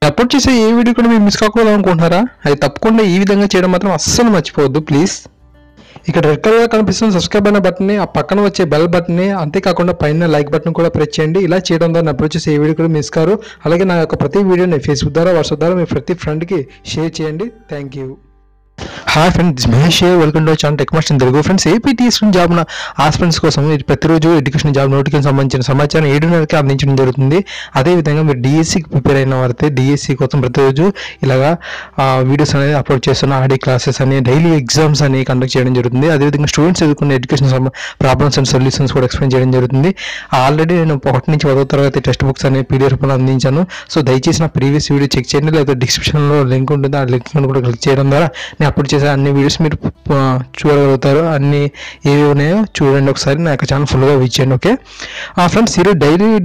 Upload చేసే ఏ video కూడా మీరు మిస్ కాకూడదు అనుకుంటున్నారా? అది తప్పకుండా ఈ విధంగా చేయడం మాత్రం అస్సలు మర్చిపోవద్దు ప్లీజ్. ఇక్కడ రెడ్ కలర్ కనిపిస్తున్న సబ్స్క్రైబ్ అనే బటన్ని, ఆ పక్కన వచ్చే బెల్ బటన్ని, అంతేకాకుండా పైన లైక్ బటన్ కూడా ప్రెస్ చేయండి. ఇలా చేయడం ద్వారా అప్లోడ్ చేసే ఏ వీడియో కూడా మిస్ కారు. అలాగే నా యొక్క ప్రతి వీడియోని ఫేస్బుక్ ద్వారా, వాట్సాప్ ద్వారా మీ ప్రతి ఫ్రెండ్కి షేర్ చేయండి. Thank you. Hi friends, Mahesh welcome to channel tech master Telugu. Friends, APTS job aspirants కోసం ప్రతిరోజు ఎడ్యుకేషన్ జాబ్ నోటిఫికేషన్ సంబంధించిన సమాచారం 7:30కి అందించడం జరుగుతుంది. అదేవిధంగా మీరు డిఎస్సికి ప్రిపేర్ అయిన వారైతే డిఎస్సి కోసం ప్రతిరోజు ఇలాగా వీడియోస్ అనేది అప్లోడ్ చేస్తున్న ఆడియో క్లాసెస్ అని, డైలీ ఎగ్జామ్స్ అని కండక్ట్ చేయడం జరుగుతుంది. అదేవిధంగా స్టూడెంట్స్ ఎదుర్కొన్న ఎడ్యుకేషన్ ప్రాబ్లమ్స్ అండ్ సొల్యూషన్స్ కూడా ఎక్స్ప్లెయిన్ చేయడం జరుగుతుంది. ఆల్రెడీ నేను 1 నుంచి 10వ తరగతి టెక్స్ట్ బుక్స్ అనే పీడిఎఫ్ రూపంలో అందించాను. సో దయచేసి నా ప్రీవియస్ వీడియో చెక్ చేయండి, లేదా డిస్క్రిప్షన్లో లింక్ ఉంటుంది. ఆ లింక్ కూడా క్లిక్ చేయడం ద్వారా నేను అప్లోడ్ చేసే అన్ని వీడియోస్ మీరు చూడగలుగుతారు. అన్ని ఏవి ఉన్నాయో చూడండి ఒకసారి. నా యొక్క ఛానల్ ఫుల్గా వీచేయండి. ఓకే ఫ్రెండ్స్, ఈరోజు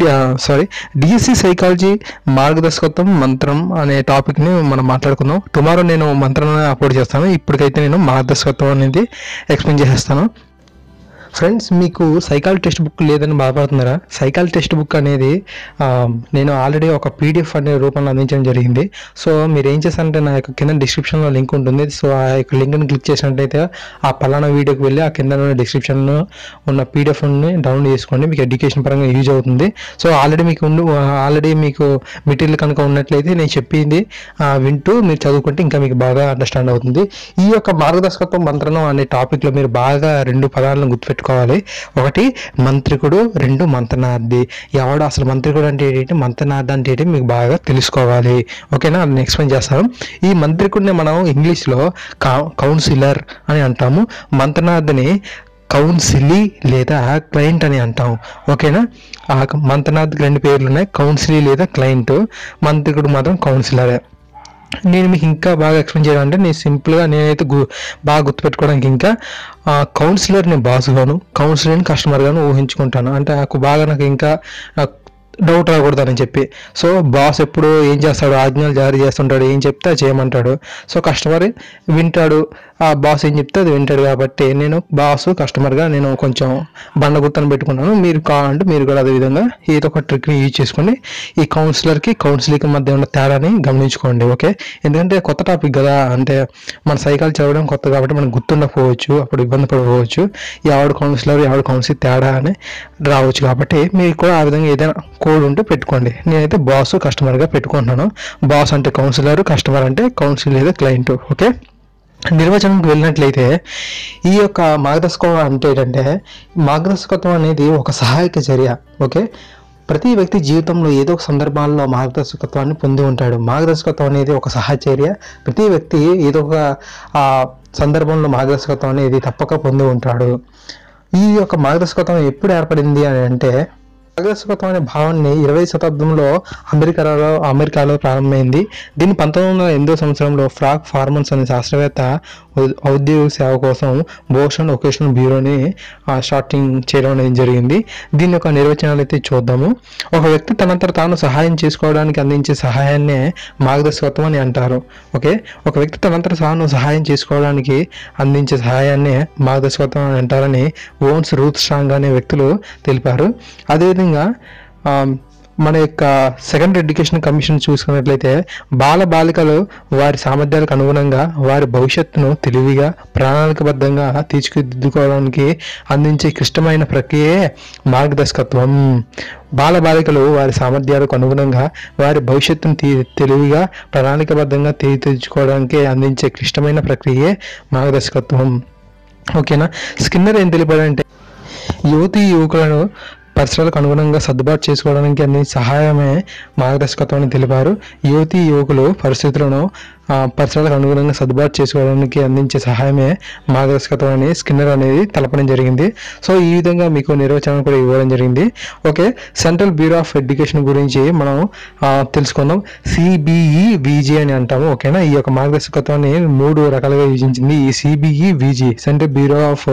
డిఎస్సి సైకాలజీ మార్గదర్శకత్వం మంత్రం అనే టాపిక్ని మనం మాట్లాడుకుందాం. టుమారో నేను మంత్రాన్ని అప్లోడ్ చేస్తాను. ఇప్పటికైతే నేను మార్గదర్శకత్వం అనేది ఎక్స్ప్లెయిన్ చేసేస్తాను. ఫ్రెండ్స్, మీకు సైకాలజీ టెక్స్ట్ బుక్ లేదని బాధపడుతున్నారా? సైకాలజీ టెక్స్ట్ బుక్ అనేది నేను ఆల్రెడీ ఒక పీడిఎఫ్ అనే రూపంలో అందించడం జరిగింది. సో మీరు ఏం చేస్తారంటే నా యొక్క కింద డిస్క్రిప్షన్లో లింక్ ఉంటుంది. సో ఆ యొక్క లింక్ని క్లిక్ చేసినట్టయితే ఆ పలానా వీడియోకి వెళ్ళి ఆ కింద డిస్క్రిప్షన్లో ఉన్న పీడిఎఫ్ని డౌన్లోడ్ చేసుకోండి. మీకు ఎడ్యుకేషన్ పరంగా యూజ్ అవుతుంది. సో ఆల్రెడీ మీకు మెటీరియల్ కనుక ఉన్నట్లయితే నేను చెప్పింది వింటూ మీరు చదువుకుంటే ఇంకా మీకు బాగా అండర్స్టాండ్ అవుతుంది. ఈ యొక్క మార్గదర్శకత్వం మంత్రం అనే టాపిక్లో మీరు బాగా 2 పదాలను గుర్తుపెట్టుకోవాలి. ఒకటి మంత్రికుడు, 2 మంత్రనార్థి. ఎవడు అసలు మంత్రికుడు అంటే ఏంటి, మంత్రనార్థి అంటే ఏంటి మీకు బాగా తెలుసుకోవాలి. ఓకేనా, నేను ఎక్స్ప్లెయిన్ చేస్తాను. ఈ మంత్రికుడిని మనం ఇంగ్లీష్లో కౌన్సిలర్ అని అంటాము. మంత్రనార్థిని కౌన్సిలీ లేదా క్లయింట్ అని అంటాం. ఓకేనా, ఆ మంత్రనాథ్కి 2 పేర్లు ఉన్నాయి, కౌన్సిలీ లేదా క్లయింట్. మంత్రికుడు మాత్రం కౌన్సిలరే. నేను మీకు ఇంకా బాగా ఎక్స్ప్లెయిన్ చేయాలంటే నేను సింపుల్గా నేనైతే బాగా గుర్తుపెట్టుకోవడానికి ఇంకా కౌన్సిలర్ని బాస్గాను, కౌన్సిలర్ని కస్టమర్గాను ఊహించుకుంటాను. అంటే నాకు ఇంకా డౌట్ రాకూడదని చెప్పి. సో బాస్ ఎప్పుడు ఏం చేస్తాడు, ఆజ్ఞలు జారీ చేస్తుంటాడు, ఏం చెప్తే అది చేయమంటాడు. సో కస్టమర్ వింటాడు, ఆ బాస్ ఏం చెప్తే అది వింటాడు. కాబట్టి నేను కస్టమర్గా నేను కొంచెం బండ గుర్తను పెట్టుకున్నాను. మీరు కావాలంటే మీరు కూడా అదేవిధంగా ఏదో ఒక ట్రిక్ని యూజ్ చేసుకొని ఈ కౌన్సిలింగ్కి మధ్య ఉన్న తేడాని గమనించుకోండి. ఓకే, ఎందుకంటే కొత్త టాపిక్ కదా, అంటే మన సైకాలజీ చదవడం కొత్త కాబట్టి మనకు గుర్తుండకపోవచ్చు, అప్పుడు ఇబ్బంది పడకపోవచ్చు. ఎవడు కౌన్సిలర్ ఎవడు కౌన్సిల్ తేడా అని రావచ్చు. కాబట్టి మీరు కూడా ఆ విధంగా ఏదైనా కోడ్ ఉంటే పెట్టుకోండి. నేనైతే బాస్ కస్టమర్గా పెట్టుకుంటున్నాను. బాస్ అంటే కౌన్సిలర్, కస్టమర్ అంటే కౌన్సిల్ లేదా క్లయింట్. ఓకే, నిర్వచనంకి వెళ్ళినట్లయితే ఈ యొక్క మార్గదర్శకత్వం అంటే ఏంటంటే, మార్గదర్శకత్వం అనేది ఒక సహాయక చర్య. ఓకే, ప్రతి వ్యక్తి జీవితంలో ఏదో ఒక సందర్భాల్లో మార్గదర్శకత్వాన్ని పొంది ఉంటాడు. మార్గదర్శకత్వం అనేది ఒక సహచర్య. ప్రతి వ్యక్తి ఏదో ఒక సందర్భంలో మార్గదర్శకత్వం అనేది తప్పక పొంది ఉంటాడు. ఈ యొక్క మార్గదర్శకత్వం ఎప్పుడు ఏర్పడింది అని అంటే, మార్గదర్శకత్వం అనే భావాన్ని 20వ శతాబ్దంలో అమెరికాలో ప్రారంభమైంది. దీన్ని 1908వ సంవత్సరంలో ఫ్రాంక్ ఫార్మన్స్ అనే శాస్త్రవేత్త ఔద్యోగిక సేవ కోసం బోస్టన్ వొకేషనల్ బ్యూరోని స్టార్టింగ్ చేయడం అనేది జరిగింది. దీని యొక్క నిర్వచనాలు అయితే చూద్దాము. ఒక వ్యక్తి తనంతట తాను సహాయం చేసుకోవడానికి అందించే సహాయాన్నే మార్గదర్శకత్వం అని అంటారు. ఓకే, ఒక వ్యక్తి తనంతట తాను సహాయం చేసుకోవడానికి అందించే సహాయాన్నే మార్గదర్శకత్వం అని అంటారని ఓన్స్ రూత్ స్ట్రాంగ్ అనే వ్యక్తులు తెలిపారు. అదేవిధంగా మన యొక్క సెకండరీ ఎడ్యుకేషన్ కమిషన్ చూసుకున్నట్లయితే బాలికలు వారి సామర్థ్యాలకు అనుగుణంగా వారి భవిష్యత్తును తెలివిగా ప్రణాళికబద్ధంగా తీర్చిదిద్దుకోవడానికి అందించే క్లిష్టమైన ప్రక్రియే మార్గదర్శకత్వం. బాలికలు వారి సామర్థ్యాలకు అనుగుణంగా వారి భవిష్యత్తును తెలివిగా ప్రణాళికబద్ధంగా తీర్చిదిద్దుకోవడానికి అందించే క్లిష్టమైన ప్రక్రియే మార్గదర్శకత్వం. ఓకేనా, స్కిన్నర్ ఏం తెలిపాడంటే, యువకులను పరిసరాలకు అనుగుణంగా సర్దుబాటు చేసుకోవడానికి అన్ని సహాయమే మార్గదర్శకత్వం అని తెలిపారు. యువకులు పరిసరాలకు అనుగుణంగా సర్దుబాటు చేసుకోవడానికి అందించే సహాయమే మార్గదర్శకత్వం అని స్కిన్నర్ అనేది తెలపడం జరిగింది. సో ఈ విధంగా మీకు నిర్వచనం కూడా ఇవ్వడం జరిగింది. Okay, central bureau of education గురించి మనం తెలుసుకుందాం. CBEVG అని అంటాము. ఓకేనా, ఈ యొక్క మార్గదర్శకత్వాన్ని 3 రకాలుగా విభజించింది ఈ CBEVG, central bureau of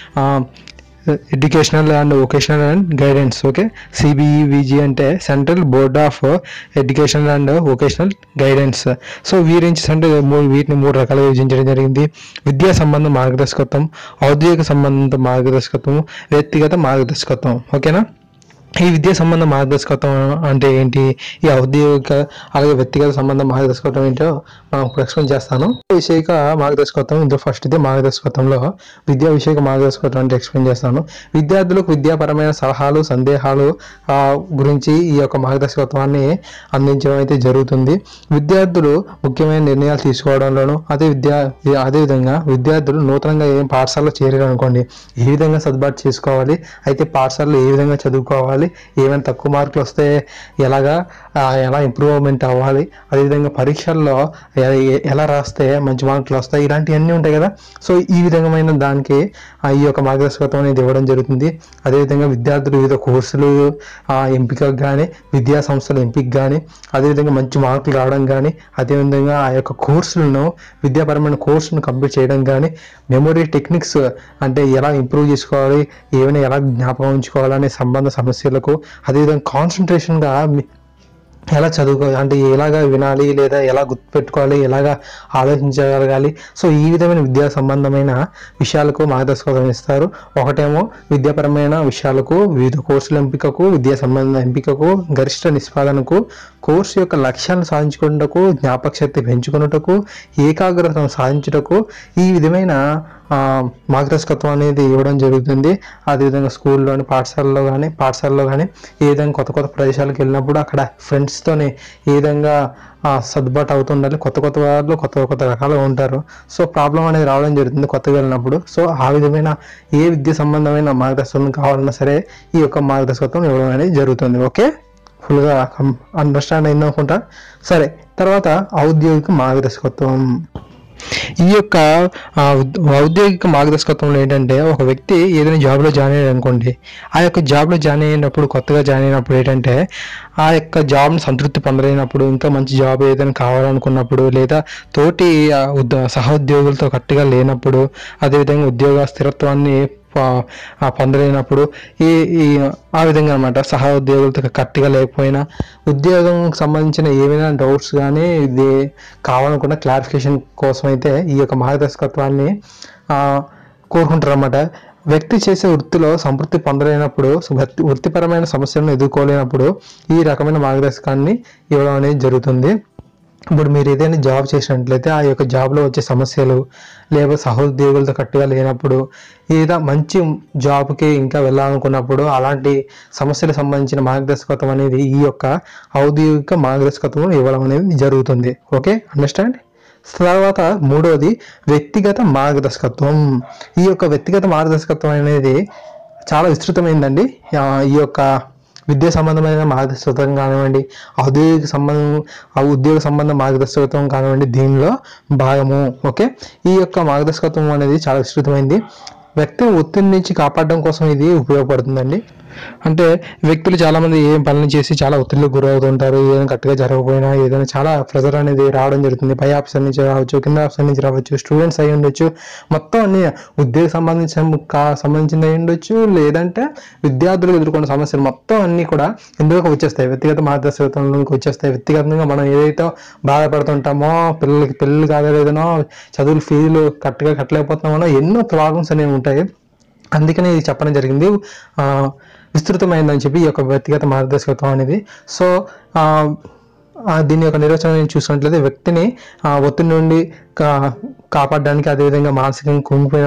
educational and vocational and guidance. Okay, CBEVG అంటే central board of educational and vocational guidance. So వీరించి అంటే వీటిని 3 రకాలుగా విభజించడం జరిగింది. విద్యా సంబంధ మార్గదర్శకత్వం, ఔద్యోగిక సంబంధిత మార్గదర్శకత్వం, వ్యక్తిగత మార్గదర్శకత్వం. ఓకేనా, ఈ విద్యా సంబంధ మార్గదర్శకత్వం అంటే ఏంటి, ఈ ఔద్యోగిక అలాగే వ్యక్తిగత సంబంధ మార్గదర్శకత్వం ఏంటో మనం ఇప్పుడు ఎక్స్ప్లెయిన్ చేస్తాను. విషయక మార్గదర్శకత్వం, ఇందులో ఫస్ట్ ఇది మార్గదర్శకత్వంలో విద్యా విషయక మార్గదర్శకత్వం అంటే ఎక్స్ప్లెయిన్ చేస్తాను. విద్యార్థులకు విద్యాపరమైన సలహాలు సందేహాలు గురించి ఈ యొక్క మార్గదర్శకత్వాన్ని అందించడం అయితే జరుగుతుంది. విద్యార్థులు ముఖ్యమైన నిర్ణయాలు తీసుకోవడంలోనూ అదేవిధంగా విద్యార్థులు నూతనంగా ఏం పాఠశాలలో చేరారు అనుకోండి, ఏ విధంగా సర్దుబాటు చేసుకోవాలి, అయితే పాఠశాలలో ఏ విధంగా చదువుకోవాలి, ఏమైనా తక్కువ మార్కులు వస్తే ఎలా ఇంప్రూవ్మెంట్ అవ్వాలి, అదేవిధంగా పరీక్షల్లో ఎలా రాస్తే మంచి మార్కులు వస్తాయి, ఇలాంటివన్నీ ఉంటాయి కదా. సో ఈ విధమైన దానికి ఈ యొక్క మార్గదర్శకత్వం అనేది ఇవ్వడం జరుగుతుంది. అదేవిధంగా విద్యార్థులు వివిధ కోర్సులు ఎంపికకు కానీ, విద్యా సంస్థల ఎంపిక కానీ, అదేవిధంగా మంచి మార్కులు రావడం కానీ, అదేవిధంగా ఆ యొక్క కోర్సులను విద్యాపరమైన కోర్సును కంప్లీట్ చేయడం కానీ, మెమొరీ టెక్నిక్స్ అంటే ఎలా ఇంప్రూవ్ చేసుకోవాలి, ఏమైనా ఎలా జ్ఞాపకం ఉంచుకోవాలనే సంబంధ సమస్యలకు, అదేవిధంగా కాన్సన్ట్రేషన్గా ఎలా చదువుకోవాలి అంటే ఎలాగా వినాలి లేదా ఎలా గుర్తుపెట్టుకోవాలి, ఎలాగా ఆలోచించగలగాలి. సో ఈ విధమైన విద్యా సంబంధమైన విషయాలకు మార్గదర్శకత్వం ఇస్తారు. ఒకటేమో విద్యాపరమైన విషయాలకు, వివిధ కోర్సుల ఎంపికకు, విద్యా సంబంధ ఎంపికకు, గరిష్ట నిష్పాదనకు, కోర్సు యొక్క లక్ష్యాలను సాధించుకున్నటకు, జ్ఞాపక శక్తి పెంచుకున్నటకు, ఏకాగ్రతను సాధించుటకు ఈ విధమైన మార్గదర్శకత్వం అనేది ఇవ్వడం జరుగుతుంది. అదేవిధంగా స్కూల్లోని పాఠశాలలో కానీ ఏ విధంగా కొత్త కొత్త ప్రదేశాలకు వెళ్ళినప్పుడు అక్కడ ఫ్రెండ్స్తోని ఏ విధంగా సర్దుబాటు అవుతుండాలి. కొత్త వాళ్ళు కొత్త రకాలుగా ఉంటారు. సో ప్రాబ్లం అనేది రావడం జరుగుతుంది కొత్తగా వెళ్ళినప్పుడు. సో ఆ విధమైన ఏ విద్య సంబంధమైన మార్గదర్శకత్వం కావాలన్నా సరే ఈ యొక్క మార్గదర్శకత్వం ఇవ్వడం అనేది జరుగుతుంది. ఓకే, ఫుల్గా అండర్స్టాండ్ అయింది అనుకుంటా. సరే, తర్వాత ఔద్యోగిక మార్గదర్శకత్వం. ఈ యొక్క ఔద్యోగిక మార్గదర్శకత్వంలో ఏంటంటే, ఒక వ్యక్తి ఏదైనా జాబ్లో జాయిన్ అయ్యాడు అనుకోండి, ఆ యొక్క జాబ్లో జాయిన్ అయినప్పుడు, కొత్తగా జాయిన్ అయినప్పుడు ఏంటంటే ఆ యొక్క జాబ్ని సంతృప్తి పొందలేనప్పుడు, ఇంకా మంచి జాబ్ ఏదైనా కావాలనుకున్నప్పుడు, లేదా తోటి సహోద్యోగులతో కరెక్ట్గా లేనప్పుడు, అదేవిధంగా ఉద్యోగ స్థిరత్వాన్ని పొందలేనప్పుడు ఆ విధంగా అనమాట, సహోద్యోగులతో కరెక్ట్గా లేకపోయినా, ఉద్యోగం సంబంధించిన ఏమైనా డౌట్స్ కానీ ఇది కావాలనుకున్న క్లారిఫికేషన్ కోసం అయితే ఈ యొక్క మార్గదర్శకత్వాన్ని కోరుకుంటారు అన్నమాట. వ్యక్తి చేసే వృత్తిలో సంతృప్తి పొందలేనప్పుడు, వృత్తిపరమైన సమస్యలను ఎదుర్కోలేనప్పుడు ఈ రకమైన మార్గదర్శకాన్ని ఇవ్వడం అనేది జరుగుతుంది. ఇప్పుడు మీరు ఏదైనా జాబ్ చేసినట్లయితే ఆ యొక్క జాబ్లో వచ్చే సమస్యలు, లేదా సహోద్యోగులతో కరెక్ట్గా లేనప్పుడు, లేదా మంచి జాబ్కి ఇంకా వెళ్ళాలనుకున్నప్పుడు అలాంటి సమస్యలకు సంబంధించిన మార్గదర్శకత్వం అనేది ఈ యొక్క ఔద్యోగిక మార్గదర్శకత్వం ఇవ్వడం అనేది జరుగుతుంది. Okay, understand. తర్వాత మూడవది వ్యక్తిగత మార్గదర్శకత్వం. ఈ యొక్క వ్యక్తిగత మార్గదర్శకత్వం అనేది చాలా విస్తృతమైందండి. ఈ యొక్క విద్యా సంబంధమైన మార్గదర్శకత్వం కానివ్వండి, ఉద్యోగ సంబంధ మార్గదర్శకత్వం కానివ్వండి, దీనిలో భాగము. ఓకే, ఈ యొక్క మార్గదర్శకత్వం అనేది చాలా విస్తృతమైంది. వ్యక్తిని ఒత్తిడి నుంచి కాపాడడం కోసం ఇది ఉపయోగపడుతుందండి. అంటే వ్యక్తులు చాలామంది ఏం పనులు చేసి చాలా ఒత్తిడికి గురవుతుంటారు. ఏదైనా కరెక్ట్గా జరగకపోయినా ఏదైనా చాలా ప్రెజర్ అనేది రావడం జరుగుతుంది. పై ఆఫీసర్ నుంచి రావచ్చు, కింద ఆఫీసర్ నుంచి రావచ్చు, స్టూడెంట్స్ అయి ఉండొచ్చు, మొత్తం అన్ని ఉద్యోగ సంబంధించిన అయి ఉండొచ్చు, లేదంటే విద్యార్థులకు ఎదుర్కొన్న సమస్యలు మొత్తం అన్నీ కూడా ఇందులోకి వచ్చేస్తాయి, వ్యక్తిగత మార్గదర్శకత్వంలోకి వచ్చేస్తాయి. వ్యక్తిగతంగా మనం ఏదైతే బాధపడుతుంటామో, పిల్లలకి పెళ్ళి కాలేదనో, చదువులు ఫీజులు కరెక్ట్గా కట్టలేకపోతున్నామనో, ఎన్నో ప్రాబ్లమ్స్ అనేవి ఉంటాయి. అందుకనే ఇది చెప్పడం జరిగింది, విస్తృతమైందని చెప్పి ఈ యొక్క వ్యక్తిగత మార్గదర్శకత్వం అనేది. సో దీని యొక్క నిర్వచనం చూసినట్లయితే, వ్యక్తిని ఒత్తిడి నుండి కాపాడడానికి, అదేవిధంగా మానసికంగా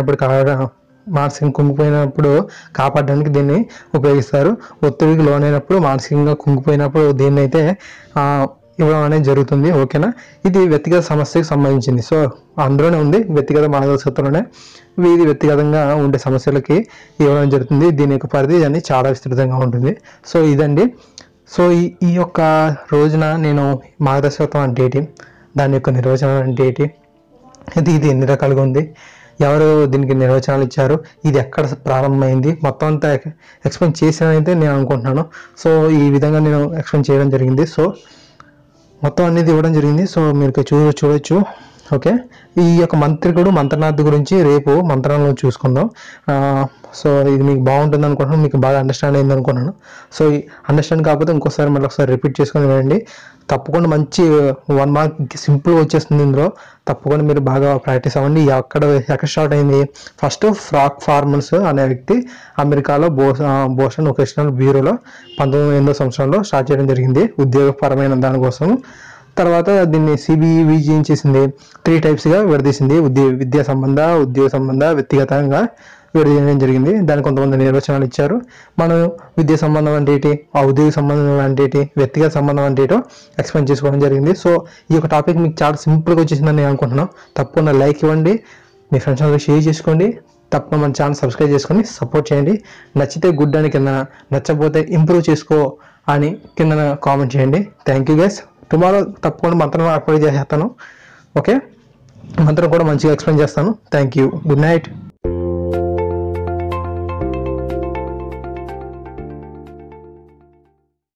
కుంగిపోయినప్పుడు కాపాడడానికి దీన్ని ఉపయోగిస్తారు. ఒత్తిడికి లోనైనప్పుడు, మానసికంగా కుంగిపోయినప్పుడు దీన్ని అయితే ఇవ్వడం అనేది జరుగుతుంది. ఓకేనా, ఇది వ్యక్తిగత సమస్యకు సంబంధించింది. సో అందులోనే ఉంది, వ్యక్తిగత మార్గదర్శకత్వంలోనే ఇది వ్యక్తిగతంగా ఉండే సమస్యలకి ఇవ్వడం జరుగుతుంది. దీని యొక్క పరిధి అనేది చాలా విస్తృతంగా ఉంటుంది. సో ఇదండి. సో ఈ యొక్క రోజున నేను మార్గదర్శకత్వం అంటే ఏంటి, దాని యొక్క నిర్వచనం అంటే ఏంటి, ఇది ఎన్ని రకాలుగా ఉంది, ఎవరు దీనికి నిర్వచనాలు ఇచ్చారు, ఇది ఎక్కడ ప్రారంభమైంది, మొత్తం అంతా ఎక్స్ప్లెయిన్ చేసానైతే నేను అనుకుంటున్నాను. సో ఈ విధంగా నేను ఎక్స్ప్లెయిన్ చేయడం జరిగింది. సో మొత్తం అనేది ఇవ్వడం జరిగింది. సో మీరు చూడొచ్చు. ఓకే, ఈ యొక్క మంత్రికుడు మంత్రనాథ్ గురించి రేపు మంత్రంలో చూసుకుందాం. సో ఇది మీకు బాగుంటుంది అనుకుంటున్నాను, మీకు బాగా అండర్స్టాండ్ అయింది అనుకుంటున్నాను. సో ఈ అండర్స్టాండ్ కాకపోతే ఇంకోసారి మళ్ళీ ఒకసారి రిపీట్ చేసుకొని వినండి. తప్పకుండా మంచి 1 మార్క్ సింపుల్గా వచ్చేస్తుంది ఇందులో. తప్పకుండా మీరు బాగా ప్రాక్టీస్ అవ్వండి. ఎక్కడ స్టార్ట్ అయింది? ఫస్ట్ ఫ్రాక్ ఫార్మన్స్ అనే వ్యక్తి అమెరికాలో బోస్టన్ వొకేషనల్ బ్యూరోలో 1908వ సంవత్సరంలో స్టార్ట్ చేయడం జరిగింది ఉద్యోగపరమైన దానికోసం. తర్వాత దీన్ని సిబిఈవిజీ ఏం చేసింది? 3 టైప్స్గా విడదీసింది. విద్యా సంబంధ, ఉద్యోగ సంబంధ, వ్యక్తిగతంగా విడదీయడం జరిగింది. దానికి కొంతమంది నిర్వచనాలు ఇచ్చారు. మనం విద్యా సంబంధం అంటే ఏంటి, ఆ ఉద్యోగ సంబంధం అంటే ఏంటి, వ్యక్తిగత సంబంధం అంటే ఏంటో ఎక్స్ప్లెయిన్ చేసుకోవడం జరిగింది. సో ఈ యొక్క టాపిక్ మీకు చాలా సింపుల్గా వచ్చేసిందని నేను అనుకుంటున్నాను. తప్పకుండా లైక్ ఇవ్వండి, మీ ఫ్రెండ్స్ అందరికీ షేర్ చేసుకోండి, తప్పకుండా మన ఛానల్ సబ్స్క్రైబ్ చేసుకొని సపోర్ట్ చేయండి. నచ్చితే గుడ్ అని కింద, నచ్చకపోతే ఇంప్రూవ్ చేసుకో అని కింద కామెంట్ చేయండి. Thank you guys. టుమారో తప్పకుండా మంత్రం అప్లోడ్ చేసేస్తాను. ఓకే, మంత్రం కూడా మంచిగా ఎక్స్ప్లెయిన్ చేస్తాను. Thank you. Good night.